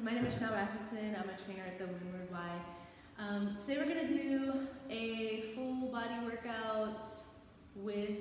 My name is Chanel Rasmussen. I'm a trainer at the Windward Y. Today we're going to do a full body workout with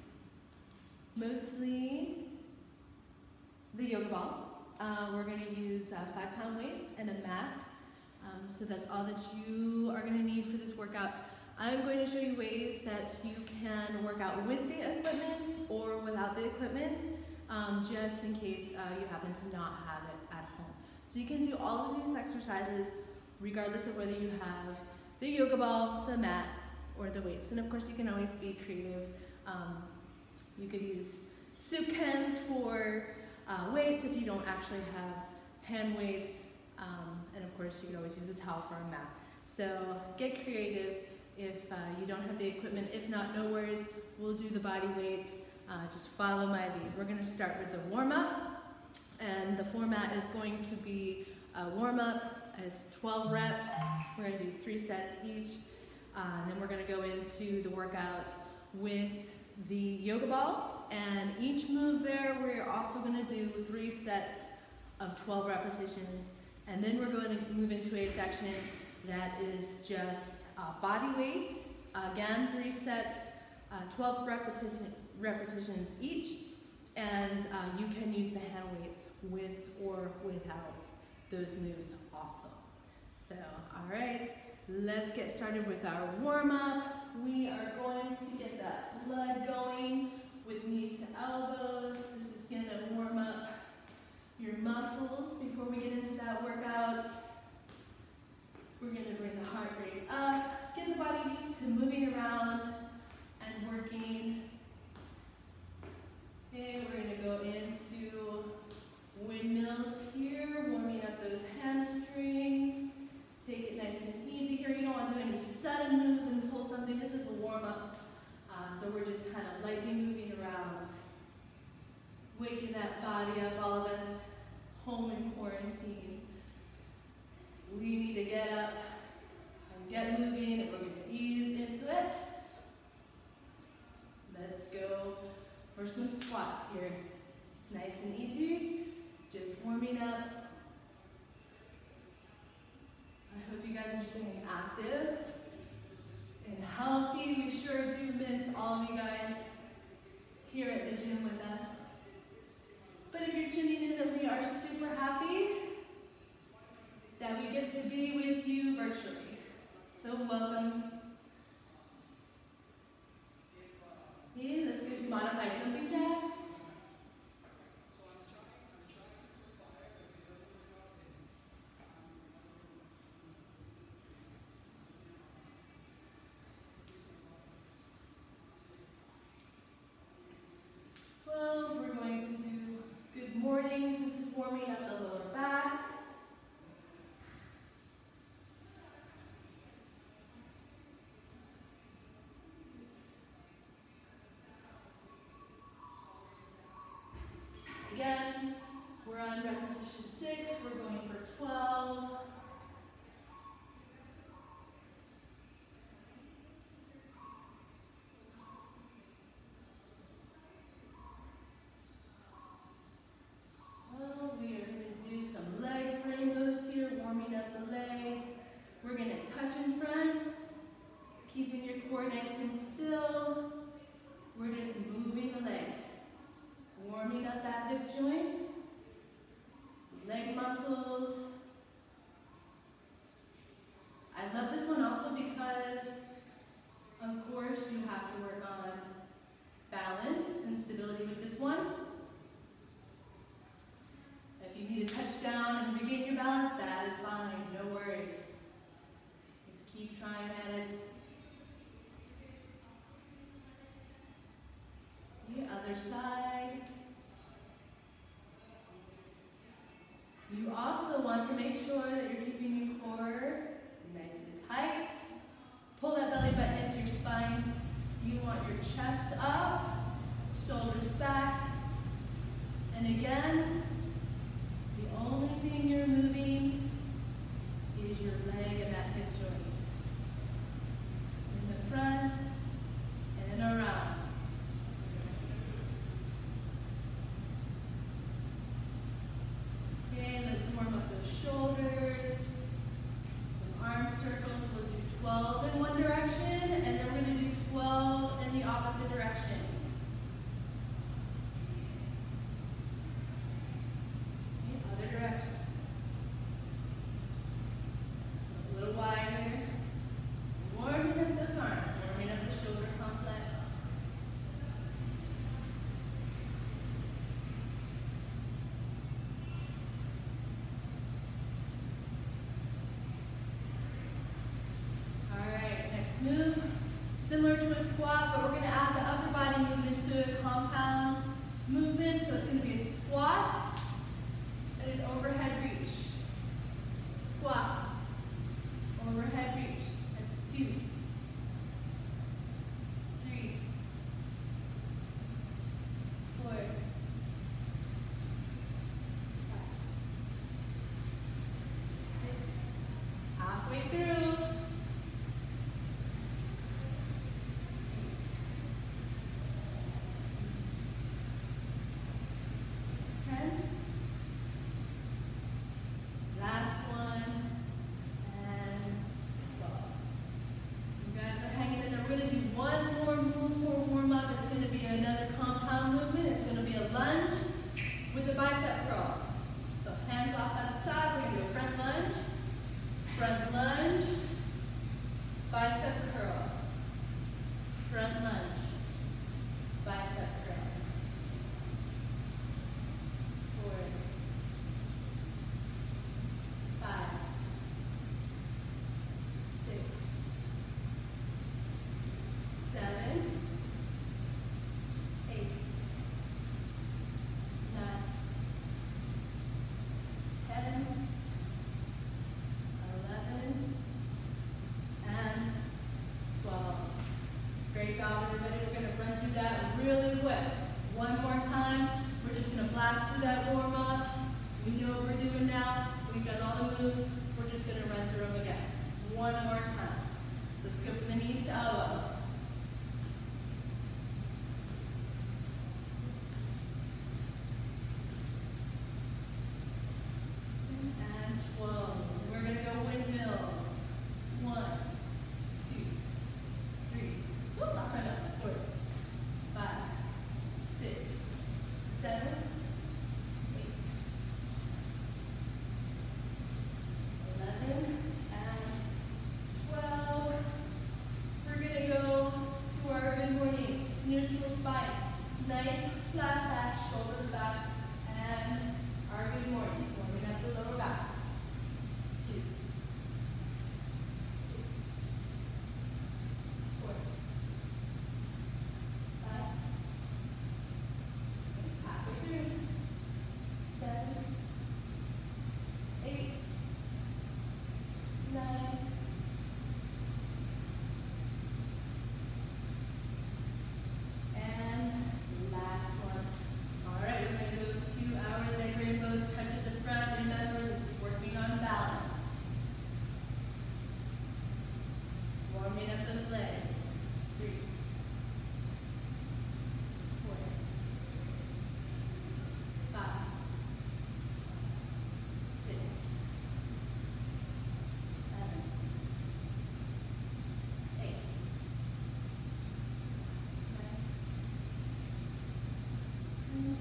mostly the yoga ball. We're going to use 5-pound weights and a mat. So that's all that you are going to need for this workout. I'm going to show you ways that you can work out with the equipment or without the equipment, just in case you happen to not have it at home. So you can do all of these exercises regardless of whether you have the yoga ball, the mat, or the weights. And of course you can always be creative. You could use soup cans for weights if you don't actually have hand weights. And of course you could always use a towel for a mat. So get creative if you don't have the equipment. If not, no worries, we'll do the body weight. Just follow my lead. We're going to start with the warm-up. And the format is going to be a warm-up as 12 reps. We're going to do 3 sets each. And then we're going to go into the workout with the yoga ball. And each move there, we're also going to do 3 sets of 12 repetitions. And then we're going to move into a section that is just body weight. Again, 3 sets, 12 repetitions each. And you can use the hand weights with or without those moves also. So, all right, let's get started with our warm-up. We are going to get that blood going with knees to elbows. This is going to warm up your muscles before we get into that workout. We're going to bring the heart rate up, get the body used to moving around and working. Okay, we're going to go into windmills here, warming up those hamstrings. Take it nice and easy here. You don't want to do any sudden moves and pull something. This is a warm-up, so we're just kind of lightly moving around, waking that body up. All of us home in quarantine. We need to get up and get moving, and we're going to ease into it. Let's go for some squats here. Nice and easy, just warming up. I hope you guys are staying active and healthy. We sure do miss all of you guys here at the gym with us. But if you're tuning in, then we are super happy that we get to be with you virtually. So welcome. Okay, let's go to modified jumping jacks. Well, we're going to do good mornings. This is warming up the lower back. Again, we're on repetition 6, we're going for 12. Well, we are going to do some leg rainbows here, warming up the leg. We're going to touch in front, keeping your core nice and still. We're just moving the leg. Warming up that hip joint, leg muscles. I love this one also because, of course, you have to work on balance and stability with this one. If you need to touch down and regain your balance, that is fine, no worries. Just keep trying at it. The other side. You also want to make sure that you're keeping your core nice and tight. Pull that belly button into your spine. You want your chest up, shoulders back. And again, the only thing you're moving is your leg and that hip joint. In the front and around. Okay, let's warm up those shoulders. similar to a squat, but we're going to add the upper body movement to a compound movement. So it's going to be a squat and an overhead reach. Squat, overhead reach. That's 2, 3, 4, 5, 6, halfway through. 10. Last one. And 12. You guys are hanging in there. We're going to do one more move for warm up. It's going to be another compound movement. It's going to be a lunge with a bicep curl. So hands off at the side. We're going to do a front lunge, bicep curl, front lunge, bicep curl. 4, 5, 6, 7, 8, 9, 10, 11, and 12. Great job, everybody. We're going to run through that really quick. One more time. We're just going to blast through that warm up. We know what we're doing now. We've done all the moves. We're just going to run through them again. One more time. Let's go from the knees to elbow. And 12. We're going to go windmills. 1, 2, 3. Woo, last one up. 4, 5, 6, 7, 8, 11, and 12. We're going to go to our good mornings. Neutral spine. Nice flat back, shoulders back, and our good mornings. Warming up the lower back. 2, 4, 5, it's halfway through. 7, 8, 9, and last one. All right, we're going to go to our leg rainbows. Touch at the front. Remember, this is working on balance. Warming up those legs. 3, 4, 5, 6, 7, 8, 9, 10,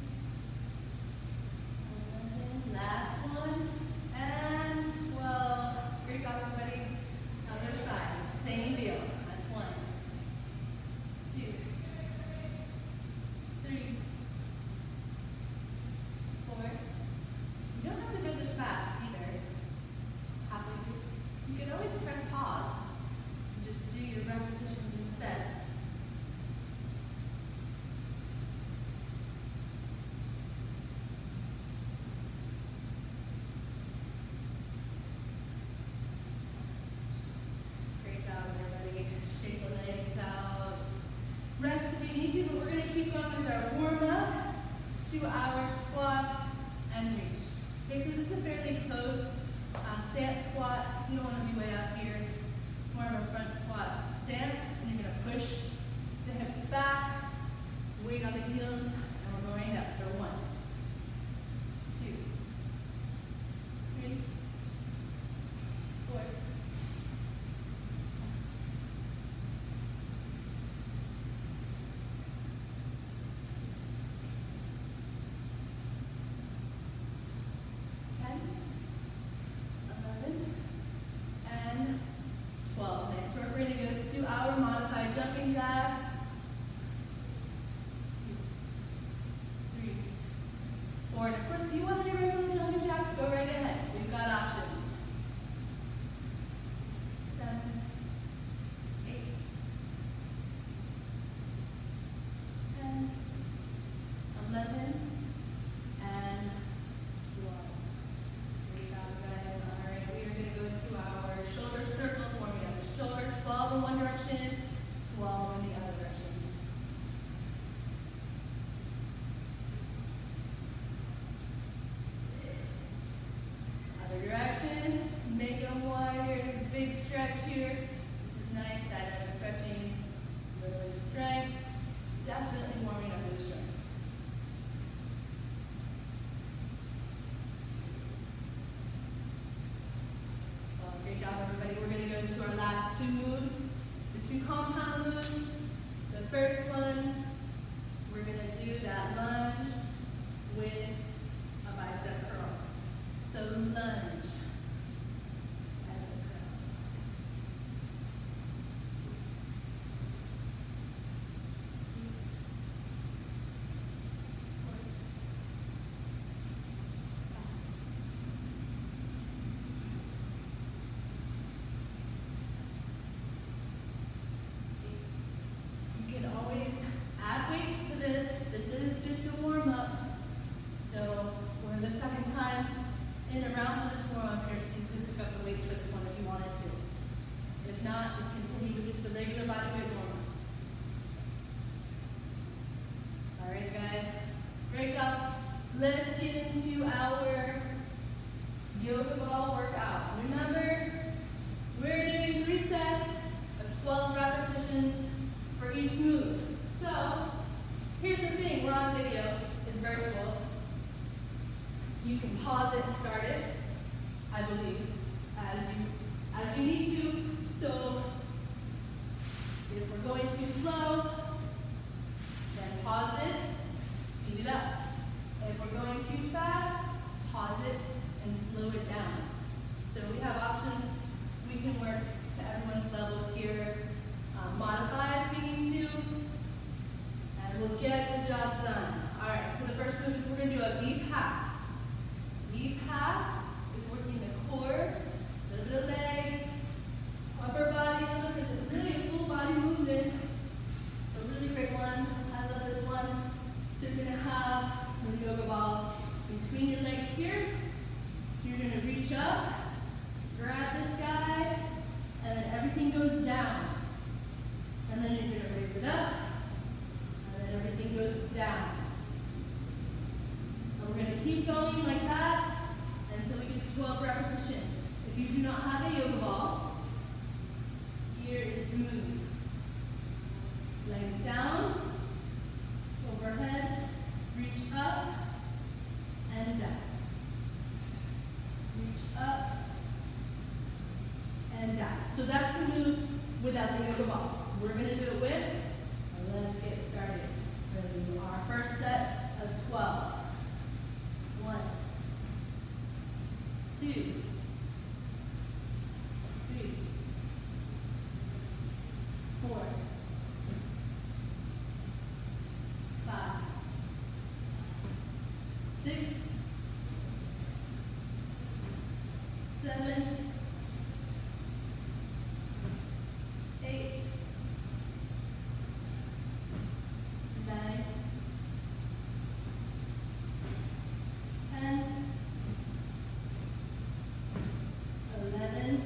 11, last one, and 12. Great job, everybody. Other side, same deal. That's 1, 2, 3, 4. You don't have to go this fast either. Halfway through. You can always press pause and just do your repetitions and sets. Great job, everybody. Shake the legs out. Rest if you need to, but we're going to keep going with our warm-up to our squat and reach. Okay, so this is a fairly close stance squat. You don't want to be way up here. More of a front squat stance. And you're going to push the hips back, weight on the heels, and we're going up for 1, 2, 3, 4, 10, 11, and 12. Next, we're going to go to our modified jumping jack. 2, big stretch here. This is nice, dynamic stretching, a little bit of strength. Definitely warming up those joints. So great job, everybody. We're going to go to our last two moves, the two compound moves. The first one, we're going to do that lunge with a bicep curl. So lunge. Let's get into our yoga ball workout. Remember, we're doing 3 sets of 12 repetitions for each move. So, here's the thing, we're on video, it's virtual. You can pause it and start it, I believe, as you need to. So, if we're going too slow, then pause it, speed it up. If we're going too fast, pause it and slow it down. So we have options. We can work to everyone's level here, modify as we need to, and we'll get the job done. All right, so the first move is we're going to do a V-pass. V-pass is working the core, a little bit of legs, upper body, it's really a full body movement. It's a really great one. I love this one. So you're going to have the yoga ball between your legs here. You're going to reach up, grab this guy, and then everything goes down. And then you're going to raise it up, and then everything goes down. And we're going to keep going like that until we get to 12 repetitions. If you do not have a yoga ball, here is the move. Legs down, overhead, reach up and down. Reach up and down. So that's the move without the yoga ball. We're going to do it with, let's get started. We're going to do our first set of 12. 1, 2, 3, 4, 5, 6, 7, 8, 9, 10, 11,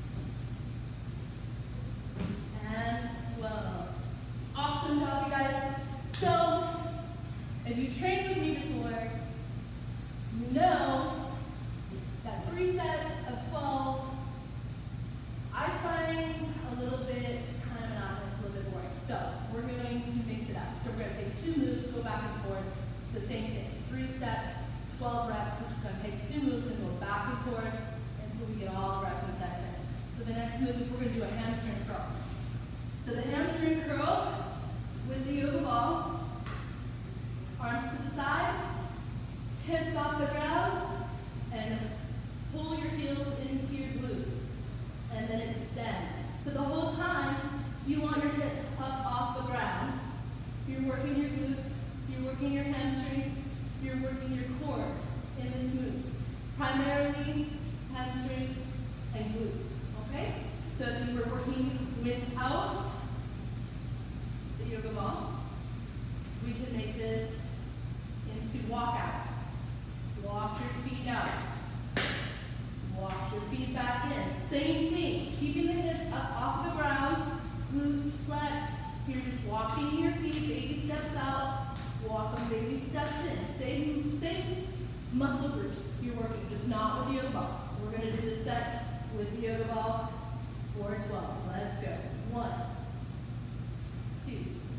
and 12. Awesome job, you guys. So, if you trained with me before, you know that 3 sets of 12, I find a little bit kind of monotonous, a little bit boring. So we're going to mix it up. So we're going to take 2 moves, go back and forth. It's the same thing. 3 sets, 12 reps. We're just going to take 2 moves and go back and forth until we get all the reps and sets in. So the next move is we're going to do a hamstring curl. So the hamstring curl with the yoga ball, arms to the side, hips off the ground, and pull your heels into your glutes, and then extend. So the whole time, you want your hips up off the ground. You're working your glutes, you're working your hamstrings, you're working your core in this move. Primarily, hamstrings and glutes, okay? So if you were working without the yoga ball, we can make this into walkouts. Walk your feet out. Walk your feet back in. Same thing, keeping the hips up off the ground, glutes flex. You're just walking your feet, baby steps out, walk them, baby steps in. Same muscle groups you're working, just not with the yoga ball. We're going to do this set with the yoga ball. 4, 12. Let's go. 1, 2,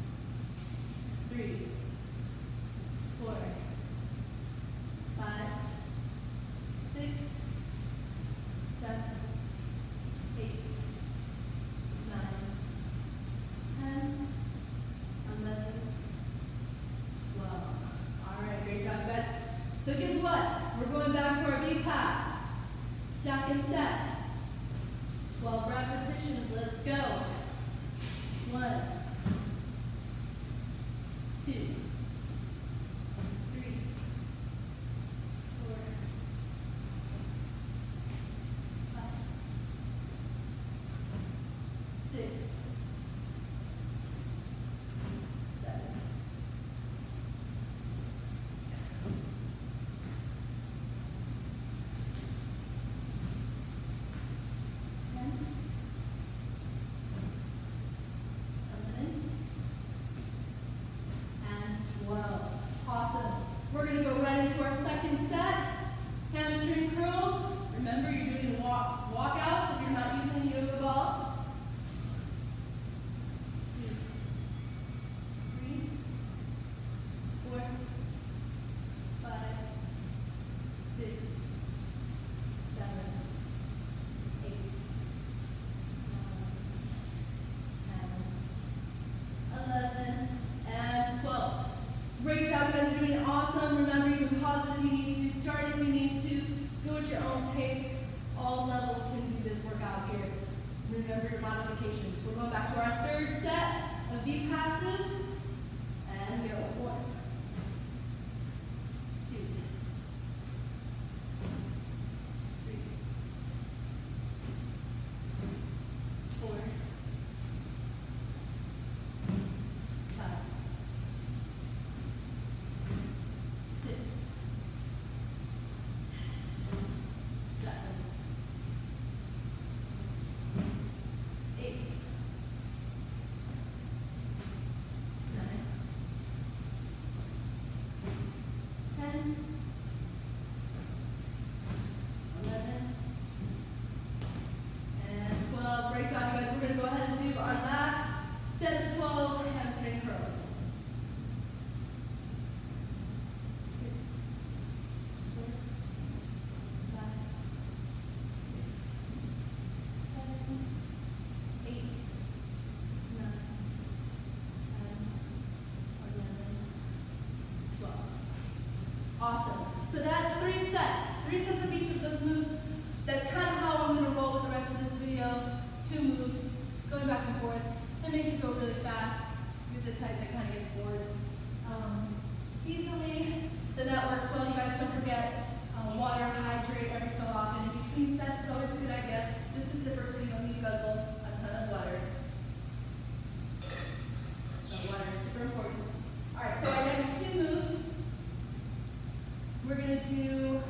3, 4, 5, 6, 7, 8, 9, 10, 11, 12. All right, great job, guys. So guess what? We're going back to our B class. Second set. 12 repetitions. Let's go. 1, 2, 3, 4, 5, 6, 7, 10, 11, and 12. Awesome. We're going to go right into our second set. Hamstring curls. Remember, you're doing walkouts if you're not using the yoga ball. 2, 3, 4, 5, 6, 7, 8, 9, 10, 11, and 12. Great job, you guys are doing awesome. Remember, you can pause it if you need to, start if you need to, go at your own pace. All levels can do this workout here. Remember your modifications. We're going back to our third set of V passes. And go. 1, 2, 3, 4, 5, 6, 7, 8, 9, 10, 11, and 12. Great job, you guys. We're going to go ahead and do our last set of 12 hamstring curls. 2, 4, 5, 6, 7, 8, 9, 10, 11, 12. Awesome. So that's 3 sets. 3 sets of each of those moves. That's kind of how I'm going to roll with the rest of this video. 2 moves, going back and forth. It makes you go really fast. You're the type that kind of gets bored easily. Then that works well. You guys don't forget water, hydrate every so often. In between sets, it's always a good idea just to sip or so you don't need to guzzle a ton of water. Water is super important. All right, so our next 2 moves, we're going to do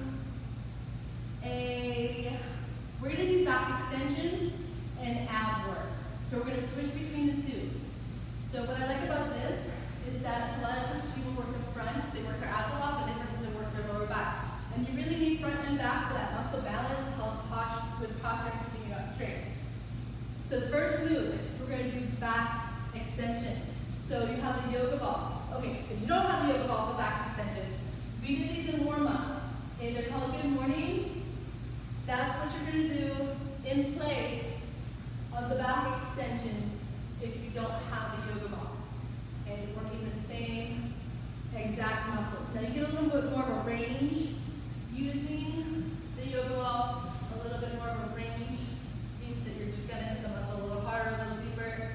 back extensions and ab work. So we're going to switch between the 2. So what I like about this is that a lot of times people work the front, they work their abs a lot, but they forget to work their lower back. And you really need front and back for that muscle balance, helps with posture and keeping you up straight. So the first move is we're going to do back extension. So you have the yoga ball. Okay, if you don't have the yoga ball for back extension, we did these in warm-up. Okay, they're called good mornings. That's what you're going to do in place of the back extensions if you don't have the yoga ball. Okay, working the same exact muscles. Now you get a little bit more of a range using the yoga ball. A little bit more of a range means that you're just going to hit the muscle a little harder, a little deeper.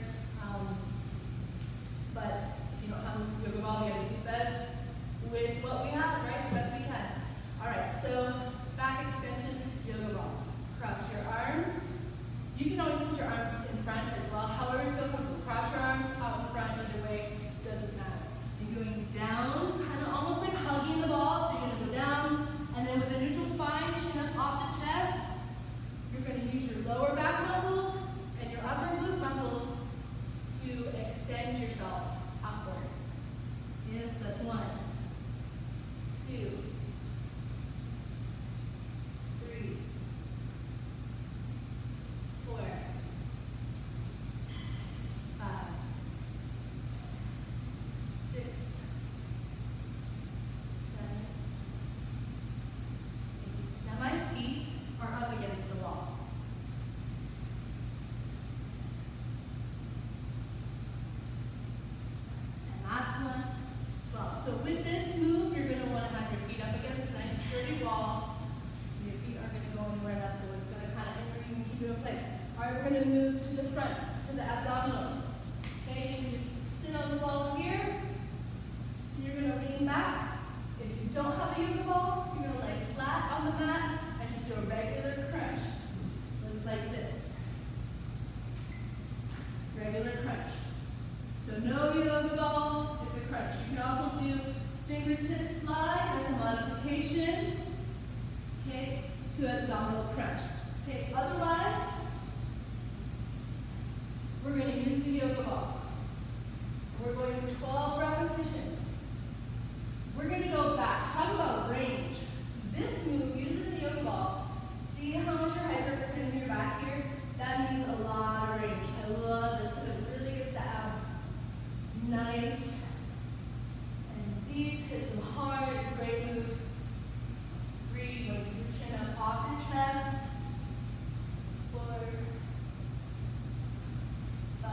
But if you don't have the yoga ball, we got to do best with what we have, right? The best we can. going to move to the front, to the abdominals. Okay, you can just sit on the ball here. You're going to lean back. If you don't have a yoga ball, you're going to lay flat on the mat and just do a regular crunch. Looks like this. Regular crunch. So no yoga ball, it's a crunch. You can also do fingertip slide, that's a modification, okay, to abdominal crunch. Okay, otherwise, we're going to use the yoga ball. We're going for 12 repetitions. We're going to go back. Talk about range. This move, using the yoga ball, see how much you're hyperextending your back here? That means a lot of range. I love this because it really gets the abs nice and deep. Hits them hard. It's a great move. Breathe. When you keep your chin up off your chest. 4, 5,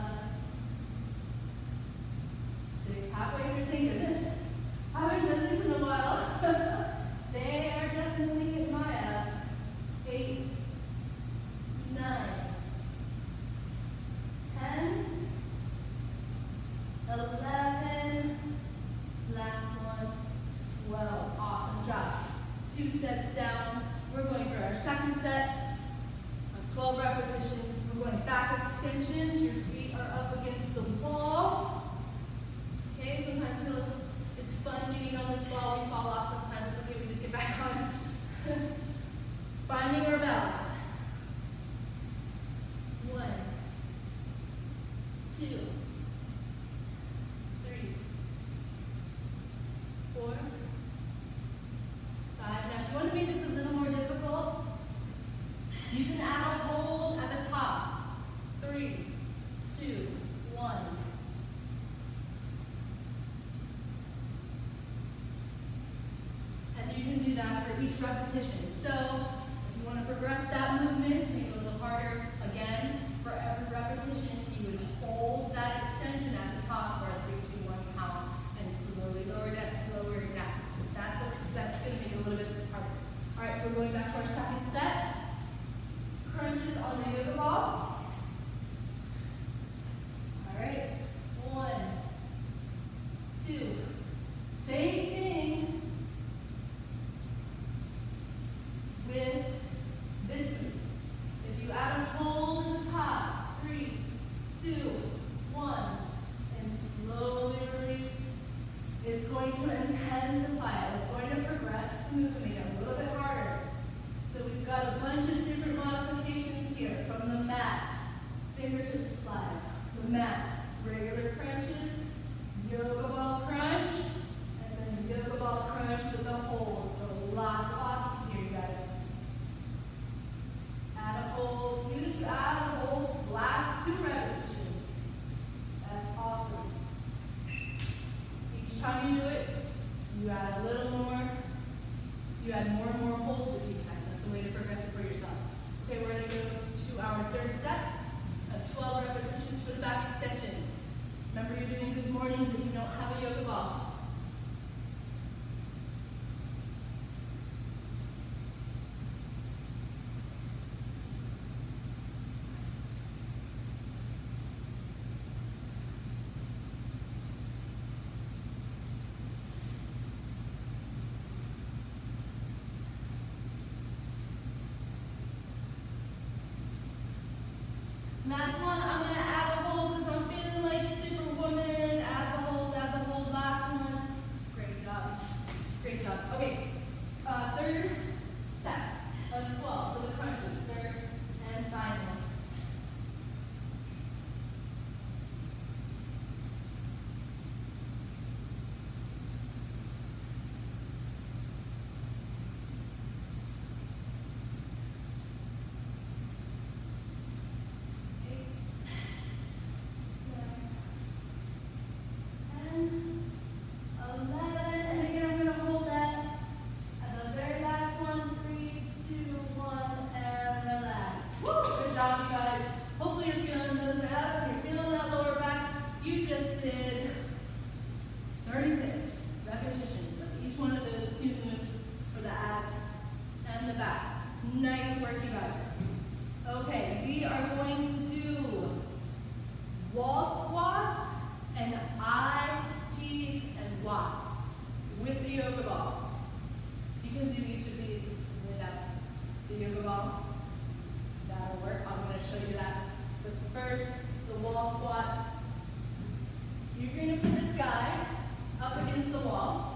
6. Halfway through, thank goodness. I haven't done this in a while. They are definitely hitting my abs. 8, 9, 10, 11, last one, 12. Awesome job. 2 sets down. We're going for our second set of 12 repetitions. We're going back extensions. Your feet are up against the wall. Okay, sometimes we feel it's fun getting on this ball. We fall off sometimes. It's okay, we just get back on. Finding our balance. 1, 2, 3, 4, 5. Now, if you want to make this a little more difficult, you can add a hold at the top. 3, 2, 1. And you can do that for each repetition. So, if you want to progress that movement, make it a little harder, again, for every repetition, you would hold that extension at the top for a 3, 2, 1 count and slowly lower it down. That's going to make it a little bit harder. All right, so we're going back to our second set. Crunches on the yoga ball. All right, 1, 2. Same thing with this move. If you add a hold in the top, 3, 2, 1, and slowly release, it's going to intensify it. It's going to progress the movement, make it a little bit harder. So we've got a bunch of different modifications here, from the mat, fingertips slides, the mat, regular crunches, yoga ball crunch, and then yoga ball crunch with the hold. So lots of options here, you guys. Add a hold. Even if you add a hold, last 2 repetitions. That's awesome. Each time you do it, you add a little more. You add more and more holds if you can. That's the way to progress it for yourself. Okay, we're going to go to our third set of 12 repetitions for the back extensions. Remember, you're doing good mornings if you don't have a yoga ball. Last one, I'm going to add a hold because I'm feeling like Superwoman. Add the hold, last one. Great job. Great job. Okay, third set of 12 for the crunches. Third and final. Nice work, you guys. Okay, we are going to do wall squats and I, T's, and Y's with the yoga ball. You can do each of these without the yoga ball. That'll work. I'm going to show you that. But first, the wall squat. You're going to put this guy up against the wall.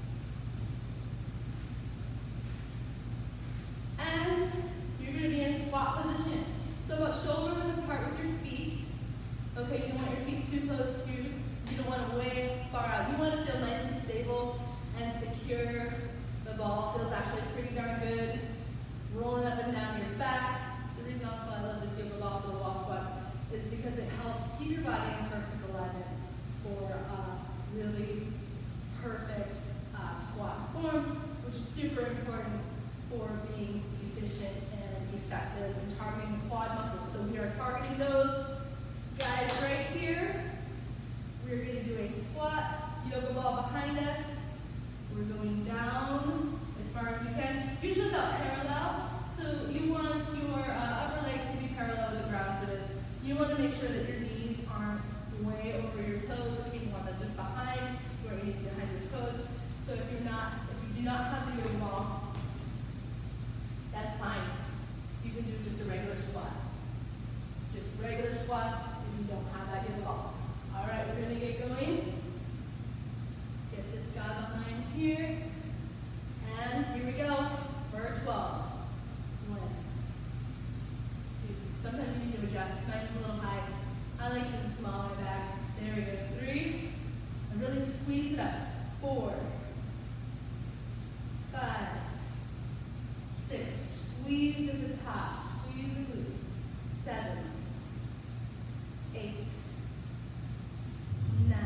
And you're going to be in squat position. So about shoulder width apart with your feet. Okay, you don't want your feet too close to you. You don't want to way far out. You want to feel nice and stable and secure. The ball feels actually pretty darn good. Rolling up and down your back. The reason also I love this yoga ball for the wall squats is because it helps keep your body in perfect alignment for really perfect squat form, which is super important for being efficient and effective in targeting the quad muscles. So we are targeting those guys right here. We're going to do a squat, yoga ball behind us. We're going down as far as we can, usually about parallel. So you want your upper legs to be parallel with the ground for this. You want to make sure that your knees aren't way over your toes. Okay, you want them just behind, your knees behind your toes. So if you do not have the yoga ball, that's fine. You can do just a regular squat. Just regular squats if you don't have that yoga ball. All right, we're going to get going. Get this guy behind here. And here we go for 12. 1, 2. Sometimes you need to adjust. Mine's a little high. I like it small on my back. There we go. 3. And really squeeze it up. 4. 5. 6. Squeeze at the top. Squeeze the glutes. 7. 8. 9.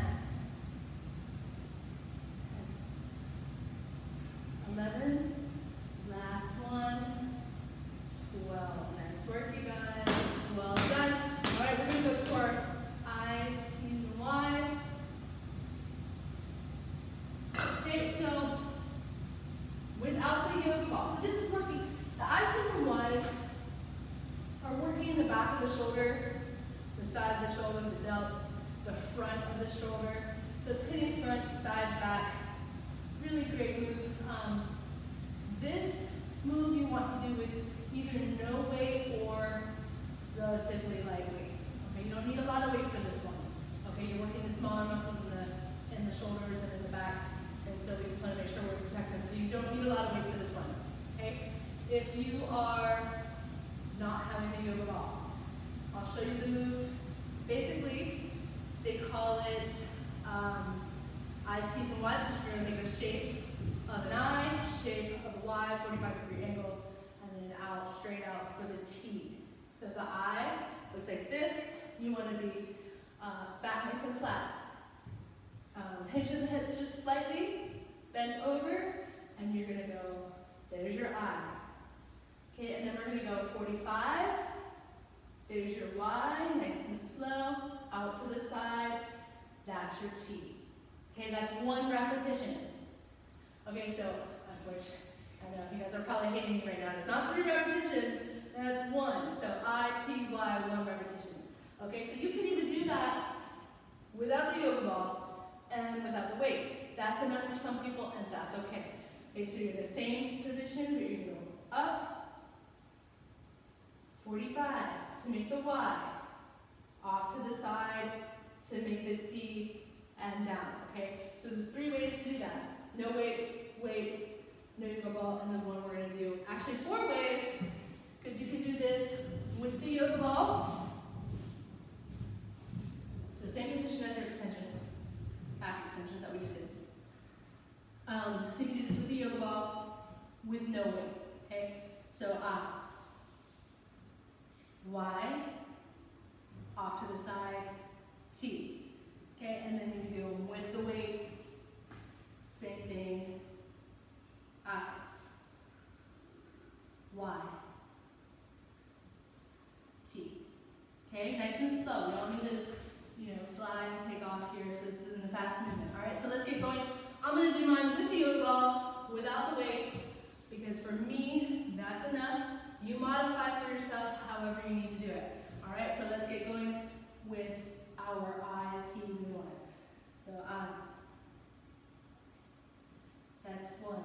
10. 11. Last one. 12. Nice work, you guys. Well done. All right, we're going to go to our I's, T's, and Y's. Okay, so without the yoga ball. So this is working. The I's, T's, and Y's are working in the back of the shoulder, the side of the shoulder, the delt, the front of the shoulder. So it's hitting front, side, back. Really great move. This move you want to do with either no weight or relatively lightweight. Okay, you don't need a lot of weight for this one. Okay, you're working the smaller muscles in the shoulders and in the back, and so we just want to make sure we're protecting them. So you don't need a lot of weight for this one. Okay, if you are not having a yoga ball, I'll show you the move. Basically, they call it I's, T's, and Y's, because you're going to make a shape of an I, shape of a Y, 45-degree angle, and then out, straight out for the T. So the I looks like this. You want to be back nice and flat. Hinge of the hips just slightly, bent over, and you're going to go, there's your I. Okay, and then we're going to go 45. There's your Y, nice and slow, out to the side. That's your T. Okay, that's 1 repetition. Okay, so, unfortunately, I know you guys are probably hating me right now. It's not 3 repetitions, that's 1. So I, T, Y, 1 repetition. Okay, so you can even do that without the yoga ball and without the weight. That's enough for some people, and that's okay. Okay, so you're in the same position, but you're going to go up, 45 to make the Y, off to the side to make the T, and down, okay? So there's 3 ways to do that. No weights, weights, no yoga ball, and then one we're going to do. Actually 4 ways, because you can do this with the yoga ball. So same position as your extensions, back extensions that we just did. So you can do this with the yoga ball with no weight, okay? So I's, Y, off to the side, T. Okay, and then you can do them with the weight. Same thing. I's, Y, T. Okay, nice and slow. You don't need to, fly and take off here. So this isn't a fast movement. All right, so let's get going. I'm going to do mine with the yoga ball, without the weight, because for me, that's enough. You modify for yourself however however you need to do it. All right, so let's get going with our I's, T's, and Y's. So that's 1.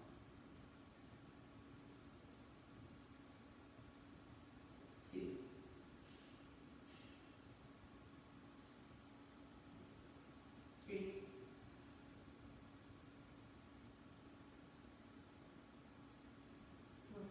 2. 3. 4.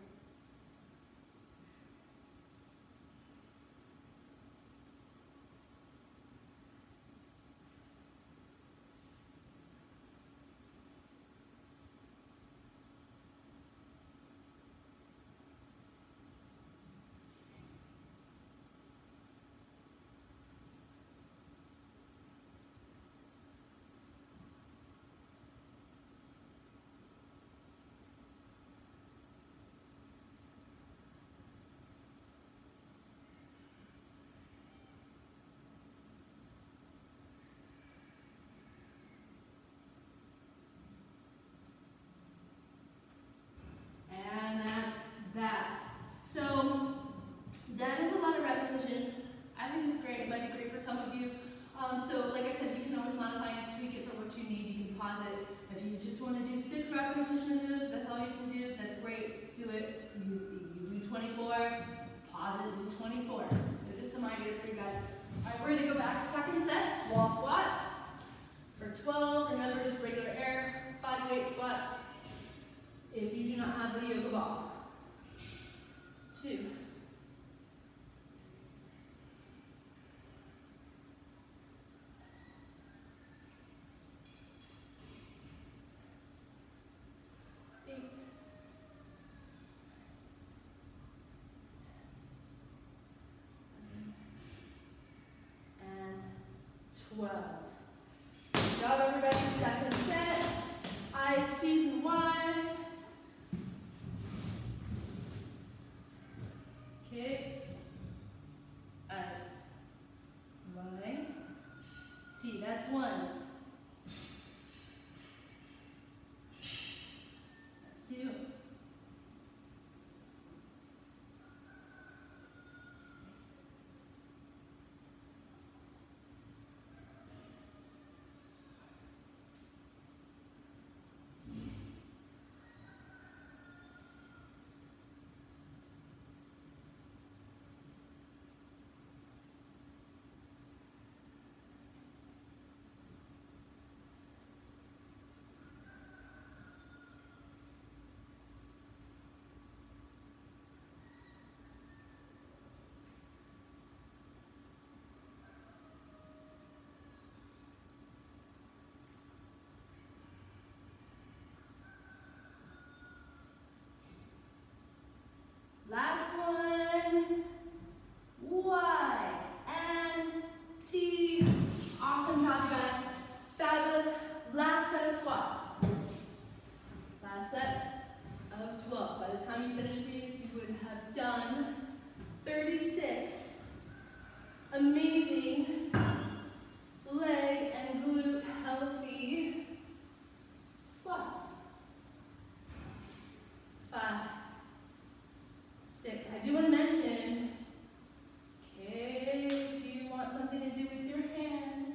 And that's that. So that is a lot of repetitions. I think it's great. It might be great for some of you. So like I said, you can always modify and tweak it for what you need. You can pause it. If you just want to do 6 repetitions, that's all you can do. That's great. Do it. You do 24. Pause it. Do 24. So just some ideas for you guys. All right, we're going to go back. Second set, wall squats. For 12, remember just regular air, body weight squats. If you do not have the yoga ball. 2. 8. And 12. Good job, everybody. Second set. I's, T's, and Y's. Okay. I's. Y. T. That's 1. That's 2. 36 amazing leg and glute healthy squats. 5, 6. I do want to mention, okay, if you want something to do with your hands,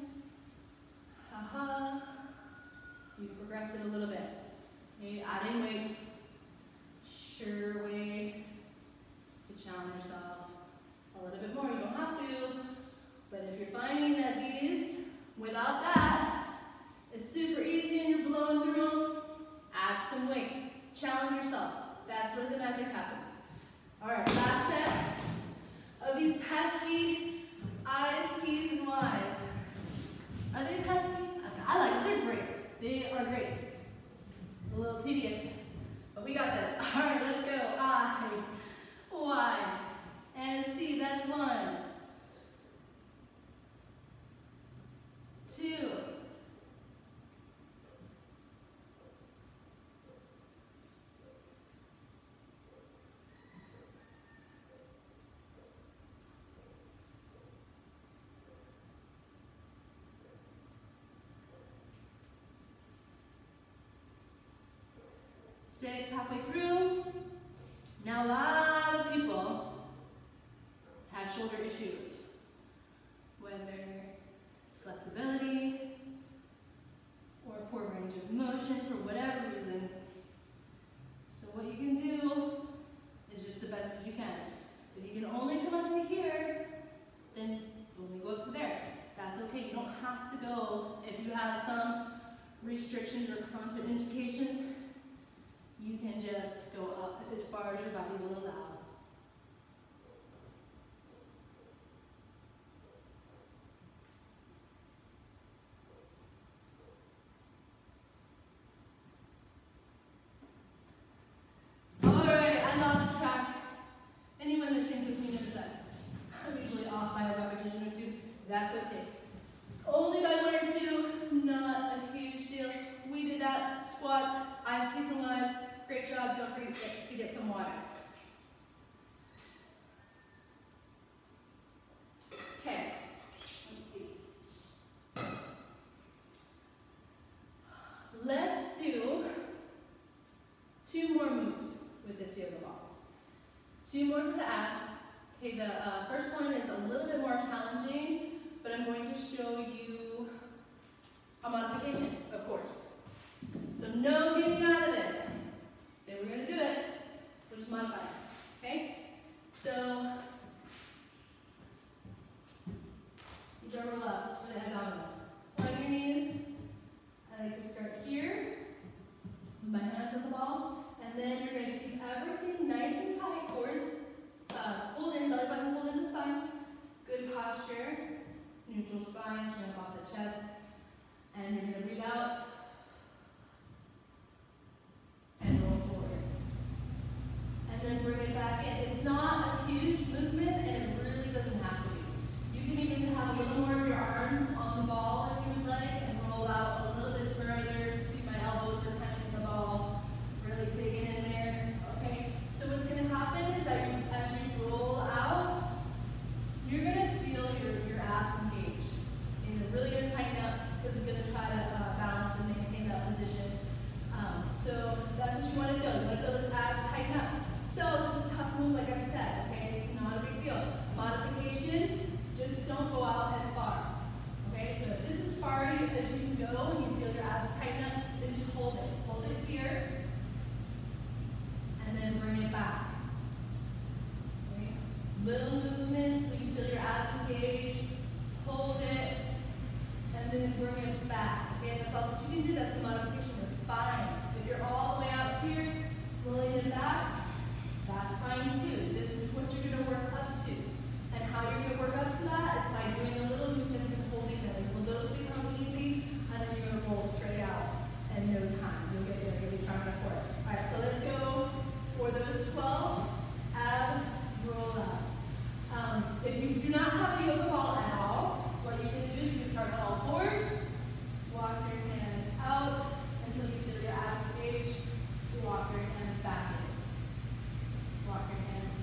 you progress it a little bit. Okay, adding weights, sure way to challenge yourself a little bit more. You don't have to, but if you're finding that these, without that, is super easy and you're blowing through them, add some weight. Challenge yourself. That's where the magic happens. All right, last set of these pesky I's, T's, and Y's. Are they pesky? I like it. They're great. They are great. A little tedious, but we got this. All right, let's go. I, Y, and T. That's 1, 2, 6, halfway through. Now a lot of people choose. Whether it's flexibility or poor range of motion for whatever reason. So what you can do is just the best as you can. If you can only come up to here, then only go up to there. That's okay. You don't have to go. If you have some restrictions or contraindications, you can just go up as far as your body will allow. Alright, I lost track. Anyone that trains with me knows that I'm usually off by a repetition or two. That's okay. Only by 1 or 2, not a huge deal. We did that. Squats, eyes, T's and Y's. Great job. Don't forget to get some water. Okay, let's see. Let's do 2 more moves with this yoga ball. 2 more for the abs. Okay, the first one is a little bit more challenging, but I'm going to show you a modification, of course. So no getting out of it. So we're going to do it. We'll just modify it. Okay? So you jump roll up. It's for the abdominals. On your knees. I like to start here. My hands on the ball. And then you're going to keep everything nice and tight. Course. Pull in, belly button pull into spine. Good posture. Neutral spine, chin up off the chest. And you're going to breathe out. And roll forward. And then bring it back in. It's not a huge movement, and it really doesn't have to be. You can even have a little more of your arms on the ball if you would like, and roll out a little bit further. See my elbows are kind of in the ball, really digging in there. Okay? So what's going to happen is that as you roll out, you're going to feel your abs engage. And you're really going to tighten up because it's going to try to balance and maintain that position. So that's what you want to feel. You want to feel those abs tighten up. So this is a tough move, like I said. Okay, it's not a big deal. Modification, just don't go out as far. Okay, so if this is far as you can go and you feel your abs tighten up, then just hold it. Hold it here, and then bring it back. Okay, little movement until you feel your abs engage. Hold it, and then bring it back. Okay, that's all that you can do. That's the modification. That's fine. If you're all the way out here, rolling it back, that's fine too. This is what you're going to work up to. And how you're going to work up to that is by doing the little movements and holding them until those become easy, and then you're going to roll straight out in no time. You'll get there. You'll be strong enough for it. All right, so let's go for those 12 ab roll-ups. If you do not have a yoga ball at all, what you can do is you can start on all fours, walk your hands out until you feel your abs engage. Walk your hands back in. Walk your hands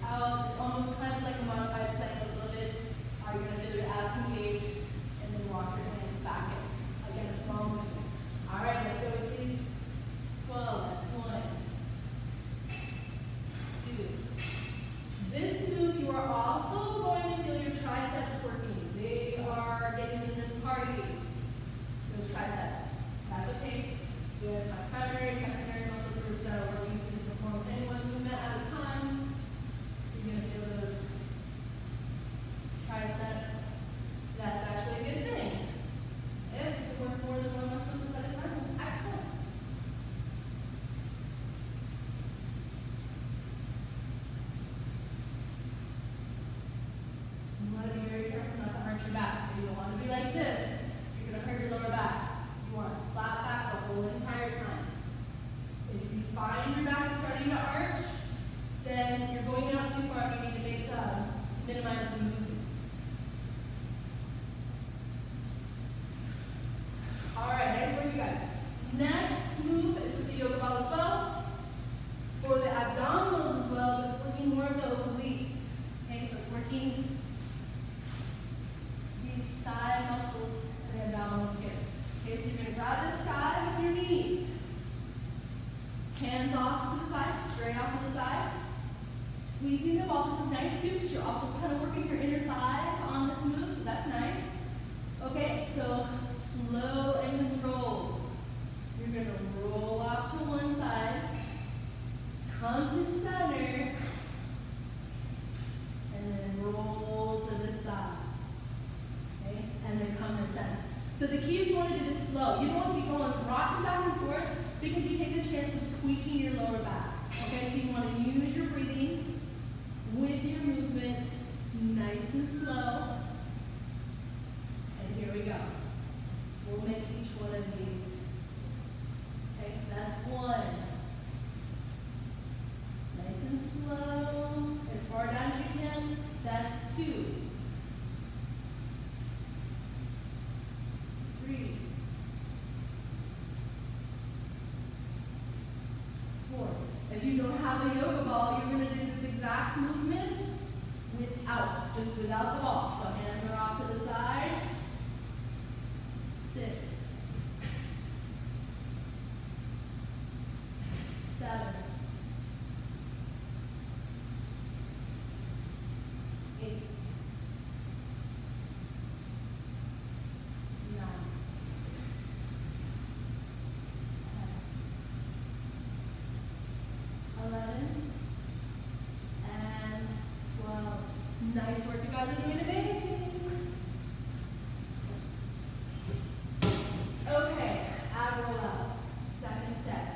ball. This is nice too, because you're also kind of working your inner thighs on this move, so that's nice. Okay, so slow and controlled. You're going to roll off to one side, come to center, and then roll to the side. Okay, and then come to center. So the key is you want to do this slow. You don't want to be going rocking back and forth because you take the chance of tweaking your lower back. Okay, so you want to use your breathing with your movement, nice and slow. And here we go. We'll make each one of these. Okay, that's one. Nice and slow, as far down as you can. That's two. 3, 4. If you don't have a yoga ball, you're going to do this exact movement just without the ball. So hands are off to the side. 6, 7, 8, 9, 10, 11, and 12. Nice work, you guys are doing amazing. Okay, ab rollouts, second set.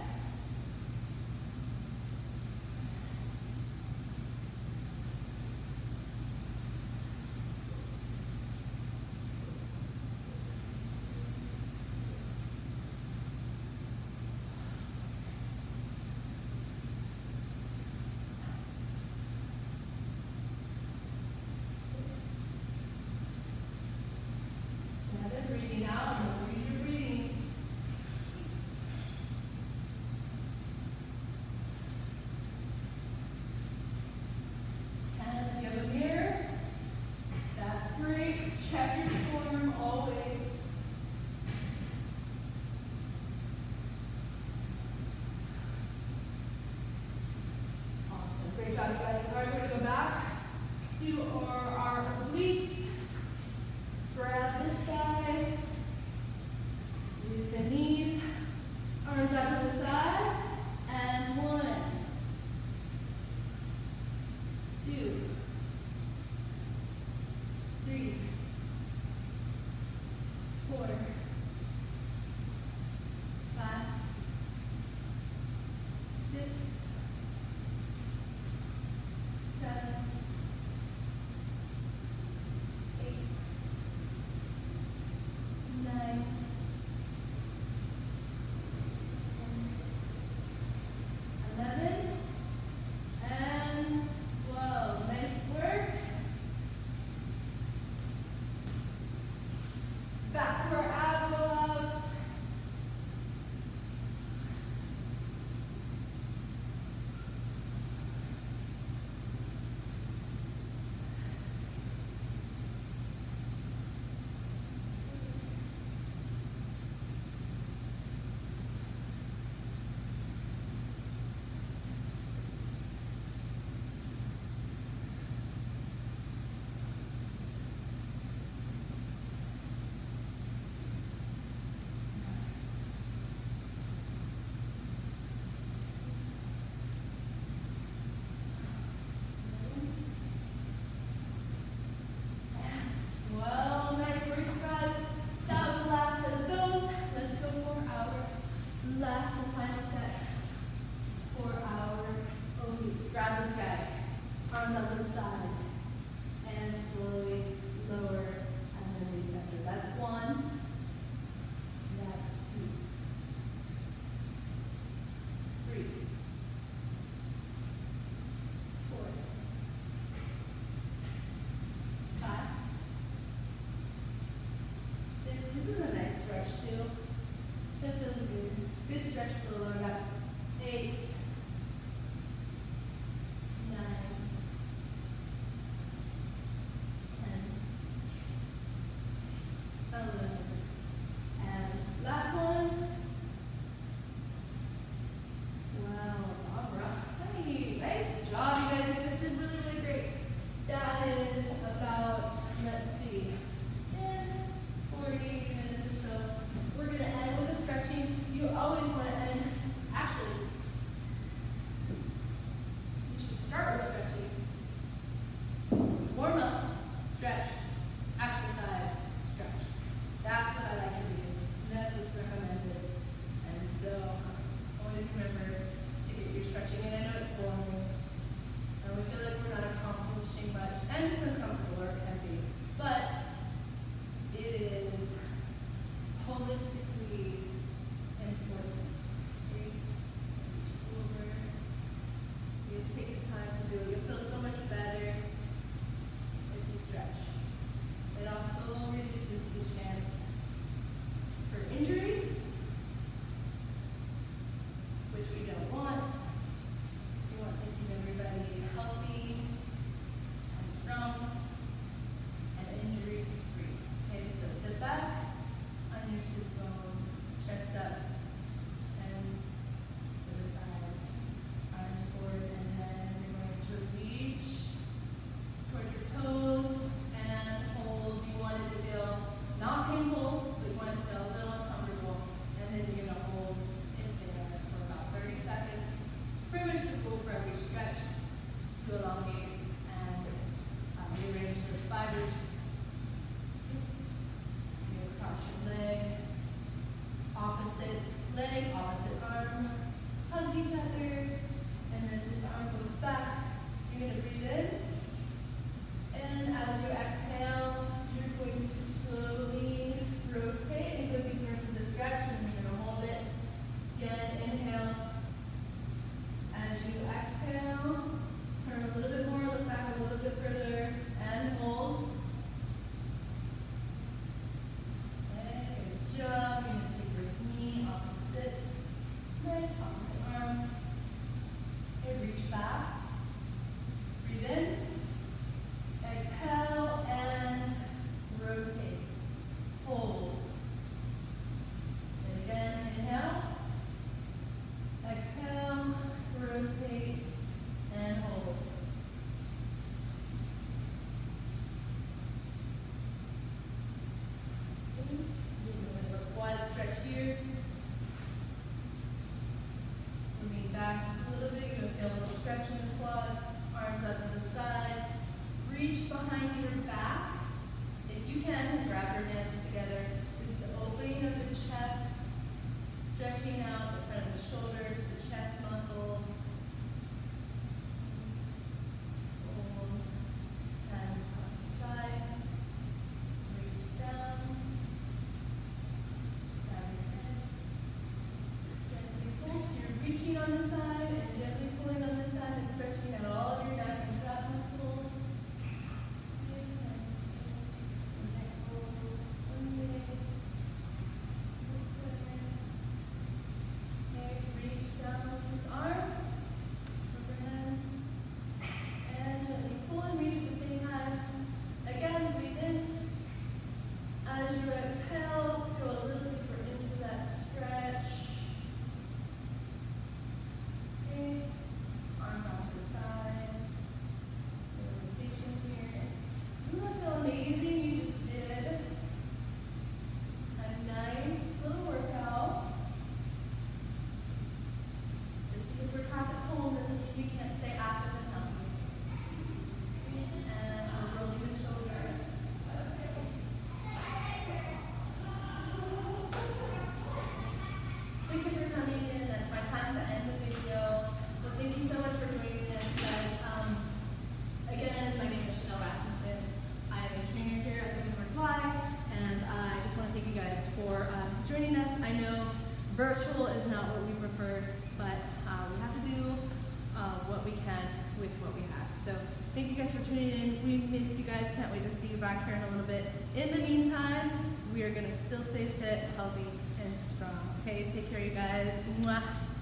Breathing out, and read your breathing. 10, if you have a mirror, that's great. Check your form always. Awesome, great job, you guys. All right, we're gonna go back to our obliques. Grab this guy with the knees, arms out to the side, and 1, 2, 3, 4, 5, 6, 7, 8, 9, 11, and 12. Nice work. Back to our ab rollouts. Well, nice work, you guys. That was the last set of those. Let's go for our last and final set for our obliques. Grab this guy, arms out to the side, and slowly lower and then recenter. That's 1. That's 2, 3, 4, 5, 6. This is a nice stretch too. That feels good stretch for the lower back. 8, 9, 10, 11, behind your back. If you can, grab your hands together. This is the opening of the chest, stretching out the front of the shoulders, the chest muscles. Hold. Hands out to the side. Reach down. Grab your head. Gently pull. So you're reaching on the side and gently pulling on the side and stretching out all of your neck and trap muscles. Joining us. I know virtual is not what we prefer, but we have to do what we can with what we have. So thank you guys for tuning in. We miss you guys. Can't wait to see you back here in a little bit. In the meantime, we are going to still stay fit, healthy, and strong. Okay, take care, you guys. Mwah.